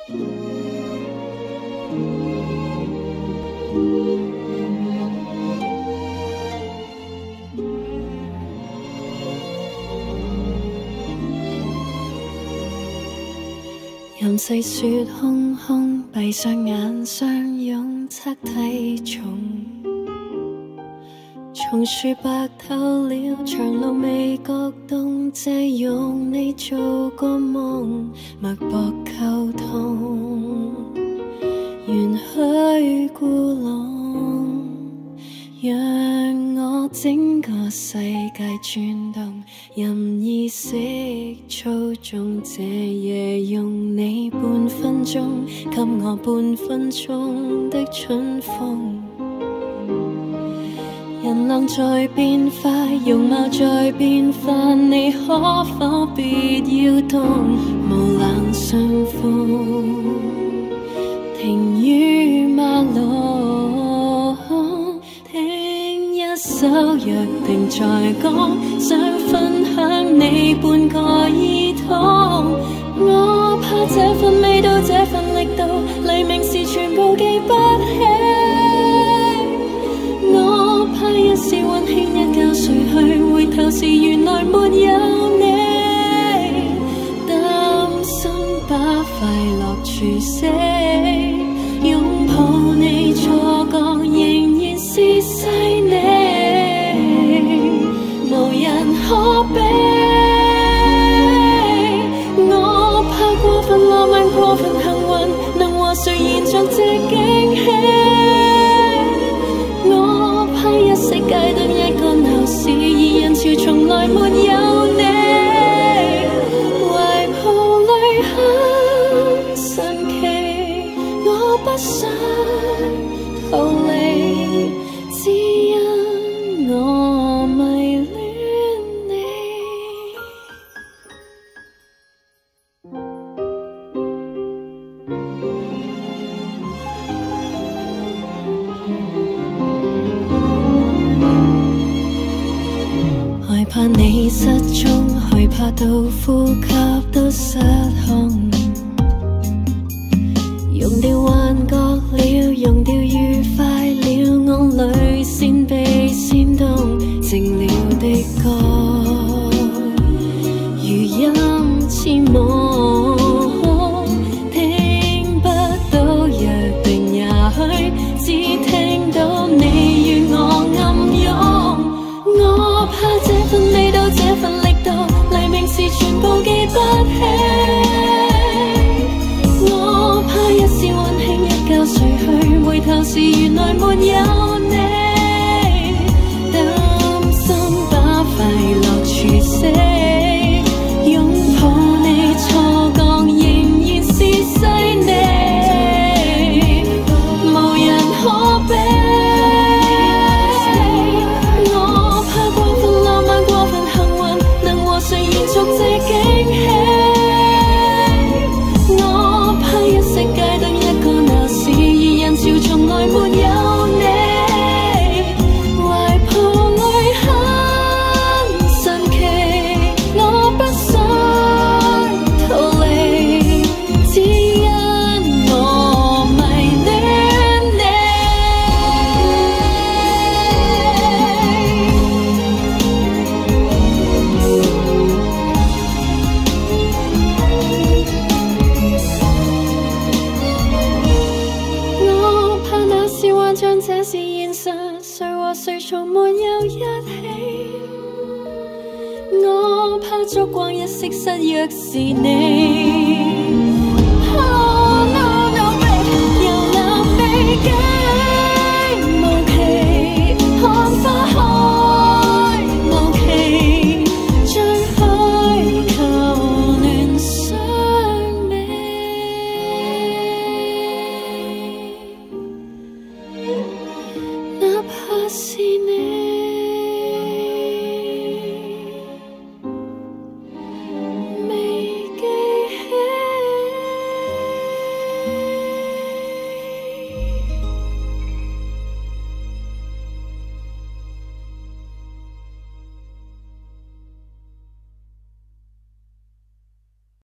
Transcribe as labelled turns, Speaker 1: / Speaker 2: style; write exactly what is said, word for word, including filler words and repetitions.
Speaker 1: 任细雪空空，闭上眼相拥，侧体重。松树白透了，长路未觉冻，借用你做个梦，脉搏沟通，缘去故弄，让我整个世界转动，任意识操纵这夜，用你半分钟，给我半分钟的春风。人浪在變快，容貌在變化，你可否別要動？無冷相逢，停於馬路，聽一首約定在講，想分享你半個耳筒。我怕這份味道，這份力度，黎明時全部記不起。我怕一時溫馨一覺睡去，回頭時原來沒有你，擔心把快樂除死，擁抱你錯覺仍然是細膩，無人可比。我怕過分浪漫，過分幸運，能和誰延續這驚喜。一世界等一個鬧市，而人潮從來沒有你，懷抱裏很神奇，我不想逃離，只因我迷戀你。害怕你失蹤，害怕到呼吸都失控，溶掉幻覺了，溶掉愉快了，我淚腺被煽動，靜了的歌如音似夢，聽不到約定，也許只聽到你與我暗湧。我怕這份味道，這份力度，黎明時全部記不起。我怕一時溫馨一覺睡去，回頭時原來沒有你，擔心把快樂除死，擁抱你錯覺仍然是細膩，無人可比。這是現實，誰和誰從沒有一起。我怕燭光一息失約是你。